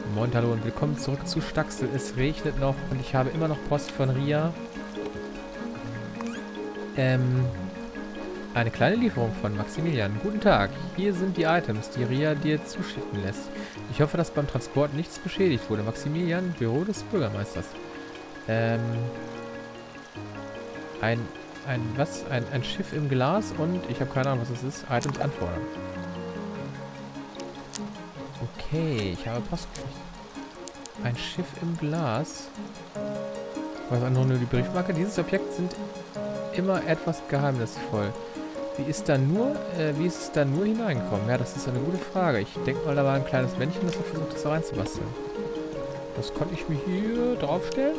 Moin, hallo und willkommen zurück zu Staxel. Es regnet noch und ich habe immer noch Post von Ria. Eine kleine Lieferung von Maximilian. Guten Tag, hier sind die Items, die Ria dir zuschicken lässt. Ich hoffe, dass beim Transport nichts beschädigt wurde. Maximilian, Büro des Bürgermeisters. Ein Schiff im Glas und ich habe keine Ahnung, was es ist. Items anfordern. Okay, ich habe Post gekriegt. Ein Schiff im Glas. Was andere nur die Briefmarke? Dieses Objekt sind immer etwas geheimnisvoll. Wie ist es da nur hineingekommen? Ja, das ist eine gute Frage. Ich denke mal, da war ein kleines Männchen, das hat versucht, das da reinzubasteln. Das konnte ich mir hier draufstellen.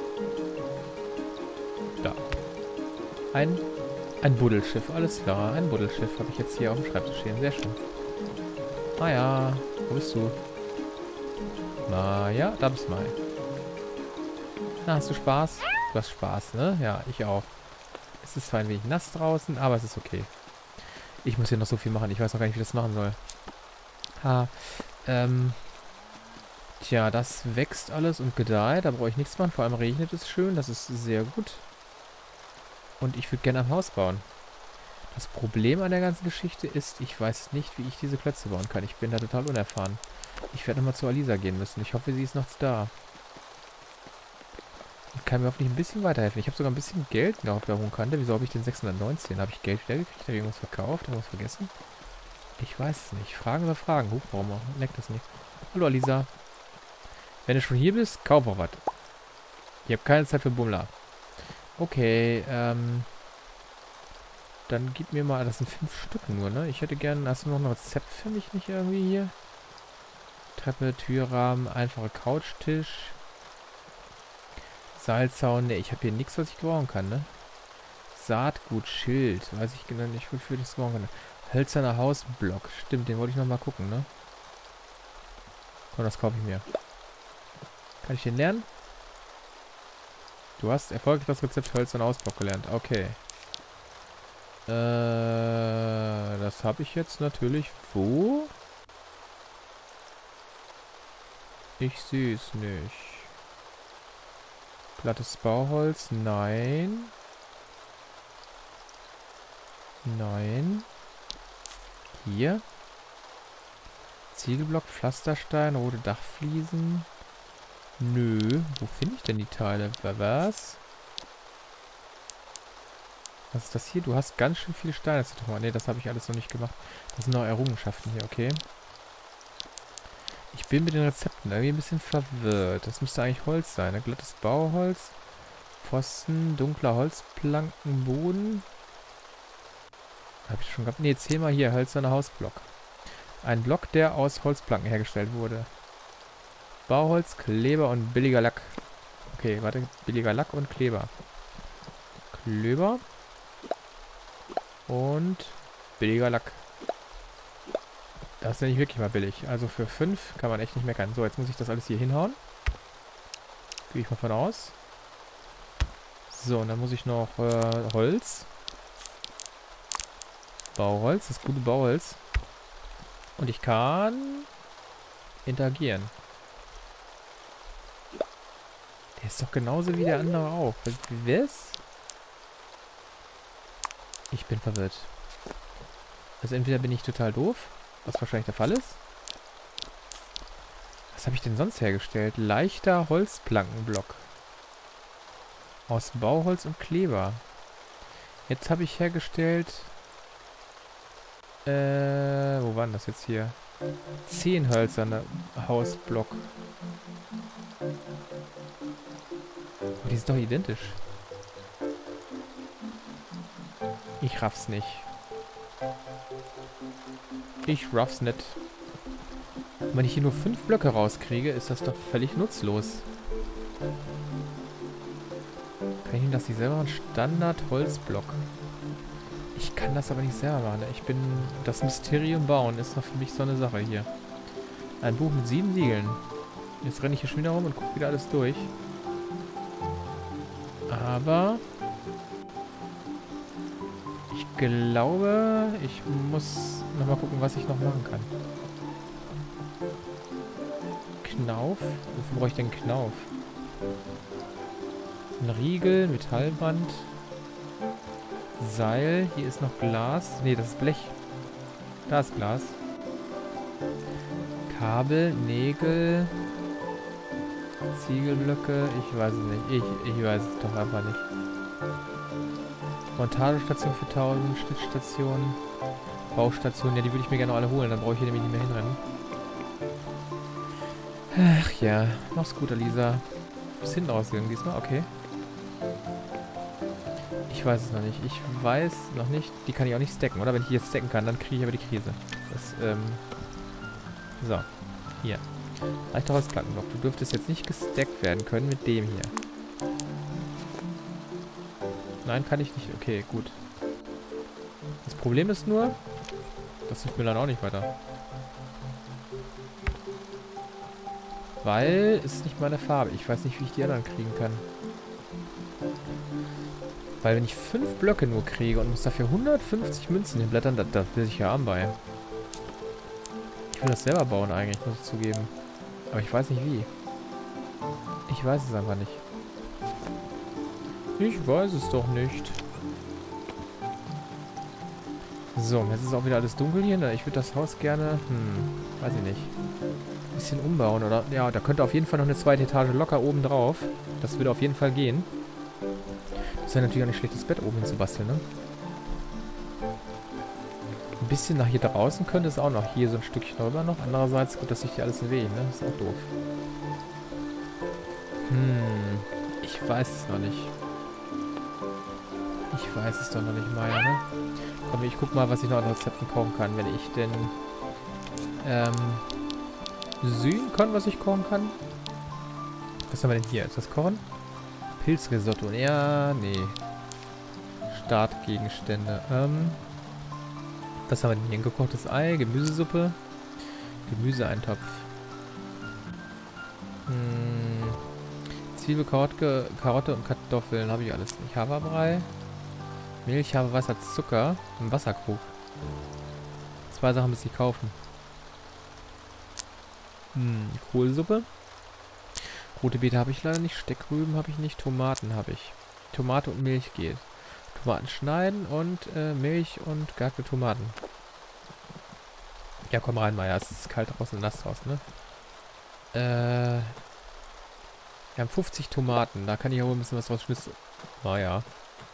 Da. Ein Buddelschiff, alles klar. Ein Buddelschiff habe ich jetzt hier auf dem Schreibtisch stehen. Sehr schön. Ah ja, wo bist du? Na ja, da bist du mal. Na, hast du Spaß? Du hast Spaß, ne? Ja, ich auch. Es ist zwar ein wenig nass draußen, aber es ist okay. Ich muss hier noch so viel machen. Ich weiß noch gar nicht, wie ich das machen soll. Tja, das wächst alles und gedeiht. Da brauche ich nichts machen. Vor allem regnet es schön. Das ist sehr gut. Und ich würde gerne ein Haus bauen. Das Problem an der ganzen Geschichte ist, ich weiß nicht, wie ich diese Klötze bauen kann. Ich bin da total unerfahren. Ich werde nochmal zu Alisa gehen müssen. Ich hoffe, sie ist noch da. Und kann mir hoffentlich ein bisschen weiterhelfen. Ich habe sogar ein bisschen Geld auf der hohen Kante. Wieso habe ich den 619? Habe ich Geld wiedergekriegt? Habe ich irgendwas verkauft? Habe ich was vergessen? Ich weiß es nicht. Fragen über Fragen. Huch, warum leckt das nicht? Hallo Alisa. Wenn du schon hier bist, kauf auch was. Ich habe keine Zeit für Bummler. Okay, dann gib mir mal, das sind 5 Stück nur, ne? Ich hätte gerne, hast du noch ein Rezept für mich nicht irgendwie hier? Treppe, Türrahmen, einfacher Couchtisch. Seilzaun, ne, ich habe hier nichts, was ich gebrauchen kann, ne? Saatgut, Schild, weiß ich genau nicht, wofür ich das gebrauchen kann. Hölzerner Hausblock, stimmt, den wollte ich nochmal gucken, ne? Komm, das kaufe ich mir. Kann ich den lernen? Du hast erfolgreich das Rezept Hölzerner Hausblock gelernt, okay. Das habe ich jetzt natürlich wo? Ich sehe es nicht. Glattes Bauholz, nein. Nein. Hier. Ziegelblock, Pflasterstein, rote Dachfliesen. Nö. Wo finde ich denn die Teile? Was? Was ist das hier? Du hast ganz schön viele Steine. Ne, das habe ich alles noch nicht gemacht. Das sind noch Errungenschaften hier, okay. Ich bin mit den Rezepten irgendwie ein bisschen verwirrt. Das müsste eigentlich Holz sein, ne? Glattes Bauholz, Pfosten, dunkler Holzplankenboden. Habe ich schon gehabt? Ne, zähl mal hier, hölzerner Hausblock. Ein Block, der aus Holzplanken hergestellt wurde. Bauholz, Kleber und billiger Lack. Okay, warte, billiger Lack und Kleber. Kleber. Und billiger Lack. Das ist ja nicht wirklich mal billig. Also für 5 kann man echt nicht meckern. So, jetzt muss ich das alles hier hinhauen. Gehe ich mal von aus. So, und dann muss ich noch Holz. Bauholz, das gute Bauholz. Und ich kann interagieren. Der ist doch genauso wie der andere auch. Was? Ich bin verwirrt. Also entweder bin ich total doof, was wahrscheinlich der Fall ist. Was habe ich denn sonst hergestellt? Leichter Holzplankenblock. Aus Bauholz und Kleber. Jetzt habe ich hergestellt... wo war denn das jetzt hier? 10 hölzerne Hausblock. Aber die sind doch identisch. Ich raff's nicht. Ich raff's nicht. Wenn ich hier nur 5 Blöcke rauskriege, ist das doch völlig nutzlos. Kann ich ihm das nicht selber machen? Standard-Holzblock. Ich kann das aber nicht selber machen. Ich bin... Das Mysterium bauen ist doch für mich so eine Sache hier. Ein Buch mit 7 Siegeln. Jetzt renne ich hier schon wieder rum und gucke wieder alles durch. Aber... Ich glaube, ich muss nochmal gucken, was ich noch machen kann. Knauf. Wofür brauche ich denn Knauf? Ein Riegel, Metallband. Seil. Hier ist noch Glas. Ne, das ist Blech. Da ist Glas. Kabel, Nägel. Ziegelblöcke. Ich weiß es nicht. Ich weiß es doch einfach nicht. Montagestation für 1000. Schnittstationen. Baustationen. Ja, die würde ich mir gerne alle holen. Dann brauche ich hier nämlich nicht mehr hinrennen. Ach ja. Mach's gut, Alisa. Bis hinten rausgegangen diesmal. Okay. Ich weiß es noch nicht. Ich weiß noch nicht. Die kann ich auch nicht stacken, oder? Wenn ich die jetzt stacken kann, dann kriege ich aber die Krise. Das, so. Hier. Leichter Holzplattenblock. Du dürftest jetzt nicht gestackt werden können mit dem hier. Nein, kann ich nicht. Okay, gut. Das Problem ist nur, das hilft mir dann auch nicht weiter. Weil es ist nicht meine Farbe. Ich weiß nicht, wie ich die anderen kriegen kann. Weil wenn ich 5 Blöcke nur kriege und muss dafür 150 Münzen hinblättern, da will ich ja arm bei. Ich will das selber bauen eigentlich, muss ich zugeben. Aber ich weiß nicht wie. Ich weiß es einfach nicht. Ich weiß es doch nicht. So, jetzt ist auch wieder alles dunkel hier. Ich würde das Haus gerne, weiß ich nicht. Ein bisschen umbauen, oder? Ja, da könnte auf jeden Fall noch eine zweite Etage locker oben drauf. Das würde auf jeden Fall gehen. Ist ja natürlich auch nicht schlecht, das Bett oben hinzubasteln, ne? Ein bisschen nach hier draußen könnte es auch noch. Hier so ein Stückchen rüber noch. Andererseits, gut, das liegt hier alles im Weg, ne? Das ist auch doof. Ich weiß es noch nicht. Ich weiß es doch noch nicht, Maya, ne? Komm, ich guck mal, was ich noch an Rezepten kochen kann, wenn ich denn sehen kann, was ich kochen kann. Was haben wir denn hier? Ist das Kochen? Pilzrisotto. Ja, nee. Startgegenstände. Was haben wir denn hier? Ein gekochtes Ei, Gemüsesuppe, Gemüseeintopf. Zwiebel, Karotte und Kartoffeln habe ich alles nicht. Haferbrei, Milch, Haferwasser, Zucker, ein Wasserkrug. 2 Sachen muss ich kaufen. Kohlsuppe. Rote Beete habe ich leider nicht. Steckrüben habe ich nicht. Tomaten habe ich. Tomate und Milch geht. Tomaten schneiden und Milch und gehackte Tomaten. Ja, komm rein, Maya. Es ist kalt draußen und nass draußen, ne? Wir haben 50 Tomaten. Da kann ich auch ein bisschen was draus schnitzen. Naja.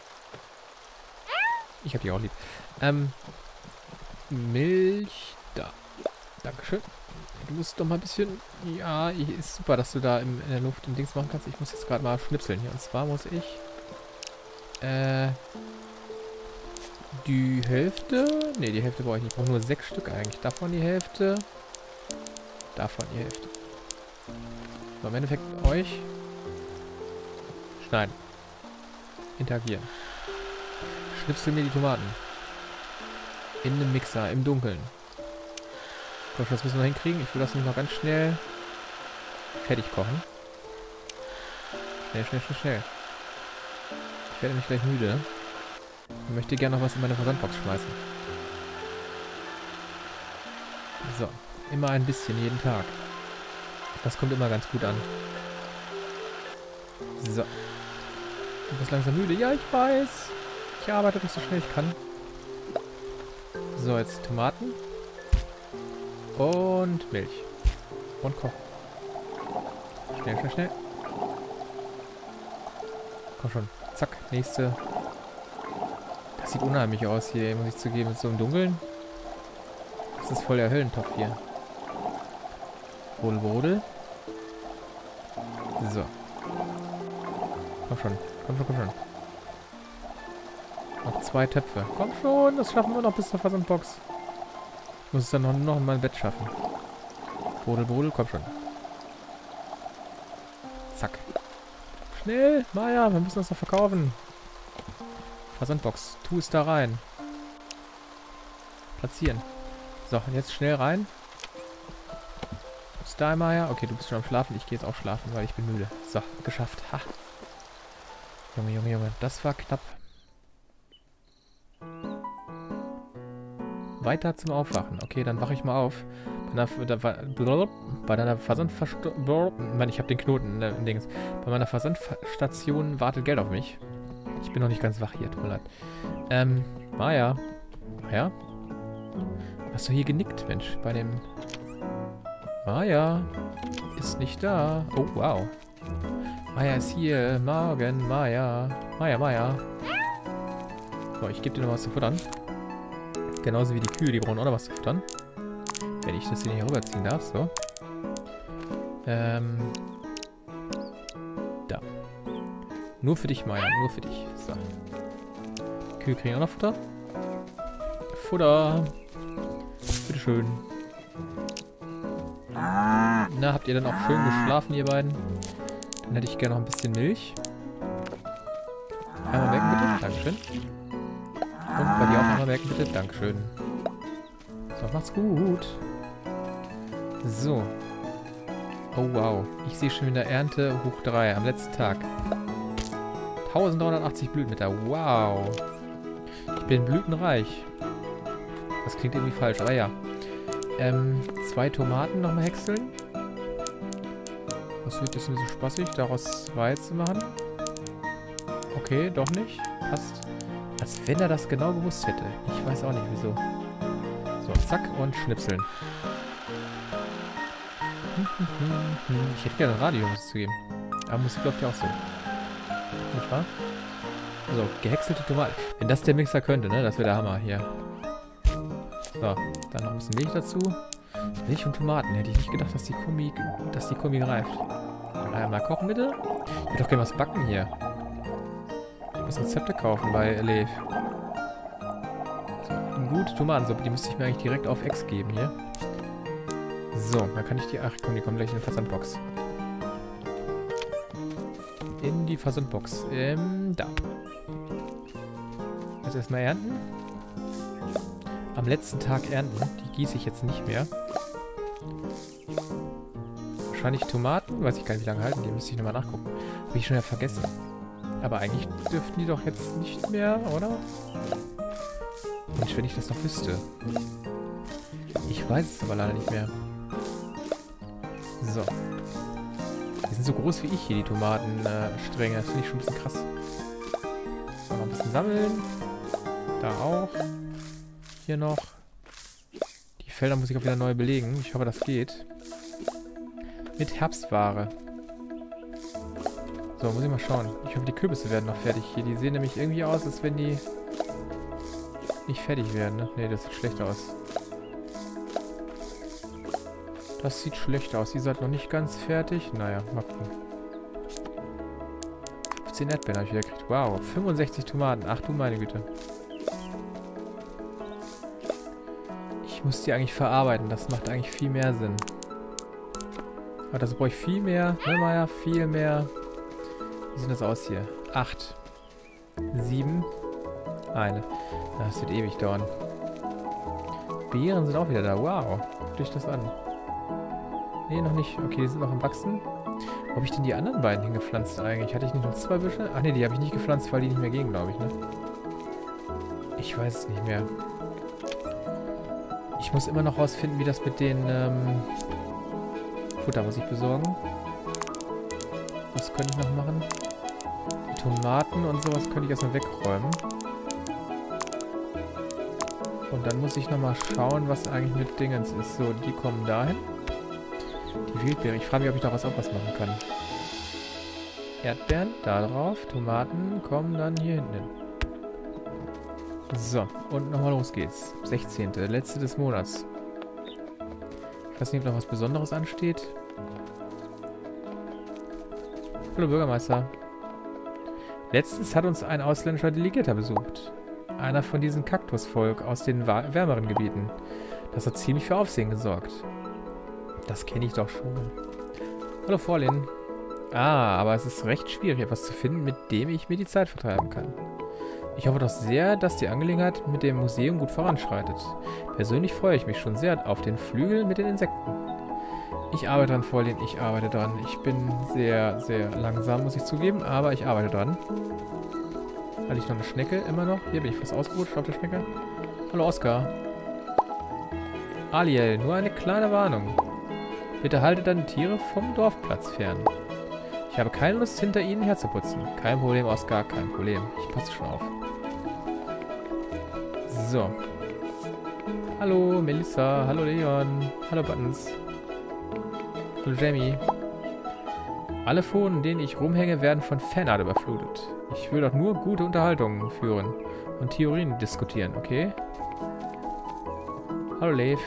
Ich habe die auch lieb. Milch. Da. Dankeschön. Du musst doch mal ein bisschen... Ja, ist super, dass du da in der Luft ein Dings machen kannst. Ich muss jetzt gerade mal schnipseln hier. Und zwar muss ich... die Hälfte... Ne, die Hälfte brauche ich nicht. Ich brauche nur 6 Stück eigentlich. Davon die Hälfte. Davon die Hälfte. So, im Endeffekt euch... schneiden. Interagieren. Schnipsel mir die Tomaten. In einem Mixer, im Dunkeln. Das müssen wir hinkriegen. Ich will das nicht noch ganz schnell fertig kochen. Schnell, schnell, schnell, schnell. Ich werde nämlich gleich müde. Ich möchte gerne noch was in meine Versandbox schmeißen. So. Immer ein bisschen, jeden Tag. Das kommt immer ganz gut an. So. Du bist langsam müde. Ja, ich weiß. Ich arbeite doch so schnell ich kann. So, jetzt Tomaten. Und Milch. Und kochen. Schnell, schnell, schnell. Komm schon. Zack, nächste. Das sieht unheimlich aus hier, muss ich zugeben, mit so einem Dunkeln. Das ist voll der Höllentopf hier. Brodel, Brodel. So. Komm schon, komm schon, komm schon. Noch 2 Töpfe. Komm schon, das schaffen wir noch bis zur Versandbox. Ich muss es dann noch in mein Bett schaffen. Brodel, Brodel, komm schon. Zack. Schnell, Maya, wir müssen das noch verkaufen. Versandbox, tu es da rein. Platzieren. So, und jetzt schnell rein. Ist da, Maya? Okay, du bist schon am Schlafen. Ich gehe jetzt auch schlafen, weil ich bin müde. So, geschafft. Ha. Junge, Junge, Junge, das war knapp. Weiter zum Aufwachen. Okay, dann wache ich mal auf. Bei deiner Versandstation... Mann, ich habe den Knoten in Dings. Bei meiner Versandstation wartet Geld auf mich. Ich bin noch nicht ganz wach hier, tut mir leid. Maya. Ja? Hast du hier genickt, Mensch? Bei dem... Maya ist nicht da. Oh, wow. Maya ist hier. Morgen, Maya. Maya. So, ich gebe dir noch was zu futtern. Genauso wie die Kühe, die brauchen auch noch was zu futtern. Wenn ich das hier nicht rüberziehen darf, so. Da. Nur für dich, Maya, nur für dich. So. Die Kühe kriegen auch noch Futter. Futter. Bitteschön. Na, habt ihr dann auch schön geschlafen, ihr beiden? Dann hätte ich gerne noch ein bisschen Milch. Einmal merken, bitte. Dankeschön. Und bei dir auch einmal merken, bitte. Dankeschön. So, macht's gut. So. Oh, wow. Ich sehe schon wieder Ernte hoch 3 am letzten Tag. 1380 Blütenmeter. Wow. Ich bin blütenreich. Das klingt irgendwie falsch, aber ja. 2 Tomaten nochmal häckseln. Das wird jetzt ein bisschen spaßig, daraus 2 zu machen. Okay, doch nicht. Passt. Als wenn er das genau gewusst hätte. Ich weiß auch nicht, wieso. So, zack und schnipseln. Ich hätte gerne ein Radio, muss ich zugeben. Aber Musik läuft ja auch so. Nicht wahr? So, gehäckselte Tomaten. Wenn das der Mixer könnte, ne? Das wäre der Hammer hier. So, dann noch ein bisschen Milch dazu. Milch und Tomaten. Hätte ich nicht gedacht, dass die Kombi greift. Mal kochen, bitte. Ich würde doch gerne was backen hier. Ich muss Rezepte kaufen bei Lev. So, eine gute Tomatensuppe. Die müsste ich mir eigentlich direkt auf Ex geben hier. So, dann kann ich die... Ach komm, die kommen gleich in die Versandbox. In die Versandbox. Da. Jetzt erstmal ernten. Am letzten Tag ernten. Die gieße ich jetzt nicht mehr. Wahrscheinlich Tomaten. Weiß ich gar nicht, wie lange halten die. Müsste ich nochmal nachgucken. Habe ich schon ja vergessen. Aber eigentlich dürften die doch jetzt nicht mehr, oder? Mensch, wenn ich das noch wüsste. Ich weiß es aber leider nicht mehr. So. Die sind so groß wie ich hier, die Tomatenstränge. Das finde ich schon ein bisschen krass. So, noch ein bisschen sammeln. Da auch. Hier noch. Die Felder muss ich auch wieder neu belegen. Ich hoffe, das geht. Mit Herbstware. So, muss ich mal schauen. Ich hoffe, die Kürbisse werden noch fertig hier. Die sehen nämlich irgendwie aus, als wenn die nicht fertig werden, ne? Ne, das sieht schlecht aus. Das sieht schlecht aus. Die seid noch nicht ganz fertig. Naja, mal gucken. 15 Erdbeeren habe ich wieder gekriegt. Wow, 65 Tomaten. Ach du meine Güte. Ich muss die eigentlich verarbeiten. Das macht eigentlich viel mehr Sinn. Aber das brauche ich viel mehr. Ne, Maya? Viel mehr. Wie sieht das aus hier? 8. 7. Eine. Das wird ewig dauern. Beeren sind auch wieder da. Wow. Guckt euch das an. Nee, noch nicht. Okay, die sind noch am Wachsen. Wo habe ich denn die anderen beiden hingepflanzt eigentlich? Hatte ich nicht noch 2 Büsche? Ach nee, die habe ich nicht gepflanzt, weil die nicht mehr gehen, glaube ich, ne? Ich weiß es nicht mehr. Ich muss immer noch rausfinden, wie das mit den Futter muss ich besorgen. Was könnte ich noch machen? Die Tomaten und sowas könnte ich erstmal wegräumen. Und dann muss ich nochmal schauen, was eigentlich mit Dingens ist. So, die kommen dahin. Die Wildbeere. Ich frage mich, ob ich daraus auch was machen kann. Erdbeeren, da drauf. Tomaten kommen dann hier hinten hin. So, und nochmal los geht's. 16. Letzte des Monats. Ich weiß nicht, ob noch was Besonderes ansteht. Hallo Bürgermeister. Letztens hat uns ein ausländischer Delegierter besucht. Einer von diesem Kaktusvolk aus den wärmeren Gebieten. Das hat ziemlich für Aufsehen gesorgt. Das kenne ich doch schon. Hallo Vorlin. Ah, aber es ist recht schwierig, etwas zu finden, mit dem ich mir die Zeit vertreiben kann. Ich hoffe doch sehr, dass die Angelegenheit mit dem Museum gut voranschreitet. Persönlich freue ich mich schon sehr auf den Flügel mit den Insekten. Ich arbeite dran, Vorlin, ich arbeite dran. Ich bin sehr, sehr langsam, muss ich zugeben, aber ich arbeite dran. Hatte ich noch eine Schnecke immer noch? Hier bin ich fast ausgerutscht auf der Schnecke. Hallo Oskar. Aliel, nur eine kleine Warnung. Bitte haltet deine Tiere vom Dorfplatz fern. Ich habe keine Lust, hinter ihnen herzuputzen. Kein Problem, Oskar, kein Problem. Ich passe schon auf. So. Hallo, Melissa. Hallo, Leon. Hallo, Buttons. Hallo, Jamie. Alle Foren, in denen ich rumhänge, werden von Fanart überflutet. Ich will doch nur gute Unterhaltungen führen und Theorien diskutieren, okay? Hallo, Leif.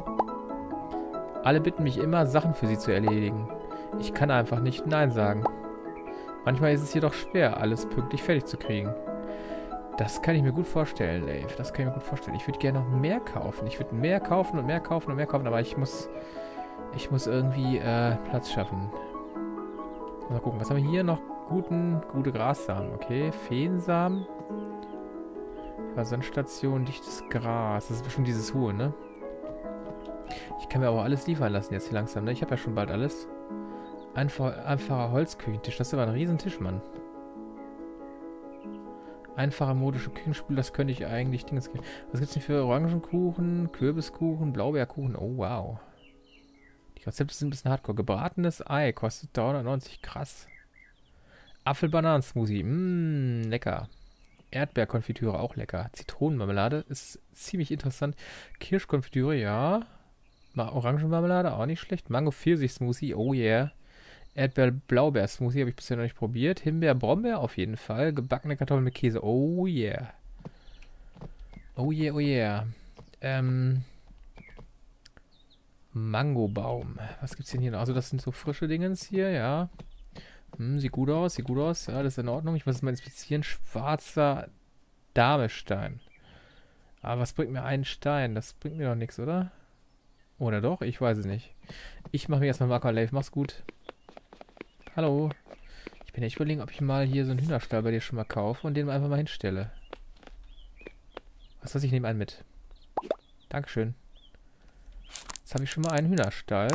Alle bitten mich immer, Sachen für sie zu erledigen. Ich kann einfach nicht Nein sagen. Manchmal ist es jedoch schwer, alles pünktlich fertig zu kriegen. Das kann ich mir gut vorstellen, Leif. Das kann ich mir gut vorstellen. Ich würde gerne noch mehr kaufen. Ich würde mehr kaufen und mehr kaufen und mehr kaufen, aber ich muss irgendwie Platz schaffen. Mal gucken, was haben wir hier noch? Gute Grassamen, okay. Feensamen. Versandstation, dichtes Gras. Das ist bestimmt dieses hohe, ne? Ich kann mir aber alles liefern lassen jetzt hier langsam, ne? Ich habe ja schon bald alles. Einfacher Holzküchentisch. Das ist aber ein Riesentisch, Mann. Einfacher modische Küchenspül, das könnte ich eigentlich Dinges geben. Was gibt's denn für Orangenkuchen, Kürbiskuchen, Blaubeerkuchen? Oh, wow. Die Rezepte sind ein bisschen hardcore. Gebratenes Ei kostet 390. Krass. Apfel-Bananen-Smoothie. Lecker. Erdbeerkonfitüre, auch lecker. Zitronenmarmelade ist ziemlich interessant. Kirschkonfitüre, ja. Orangenmarmelade, auch nicht schlecht. Mango-Pfirsich-Smoothie, oh yeah. Erdbeer-Blaubeer-Smoothie habe ich bisher noch nicht probiert. Himbeer-Brombeer auf jeden Fall. Gebackene Kartoffeln mit Käse, oh yeah. Oh yeah, oh yeah. Mangobaum. Was gibt's denn hier noch? Also das sind so frische Dingens hier, ja. Sieht gut aus, sieht gut aus. Ja, alles in Ordnung. Ich muss es mal inspizieren. Schwarzer Damestein. Aber was bringt mir ein Stein? Das bringt mir doch nichts, oder? Oder doch? Ich weiß es nicht. Ich mache mir erstmal Marker Leif. Mach's gut. Hallo. Ich bin echt überlegen, ob ich mal hier so einen Hühnerstall bei dir schon mal kaufe und den einfach mal hinstelle. Was weiß ich, nehme einen mit. Dankeschön. Jetzt habe ich schon mal einen Hühnerstall.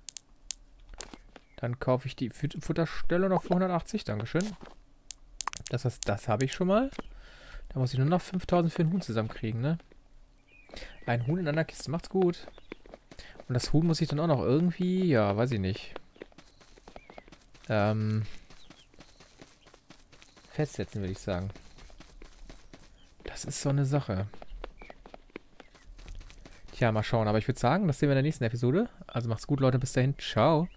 Dann kaufe ich die Futterstelle noch für 180. Dankeschön. Das heißt, das habe ich schon mal. Da muss ich nur noch 5000 für ein Huhn zusammenkriegen, ne? Ein Huhn in einer Kiste. Macht's gut. Und das Huhn muss ich dann auch noch irgendwie, ja, weiß ich nicht. Festsetzen, würde ich sagen. Das ist so eine Sache. Tja, mal schauen. Aber ich würde sagen, das sehen wir in der nächsten Episode. Also macht's gut, Leute. Bis dahin. Ciao.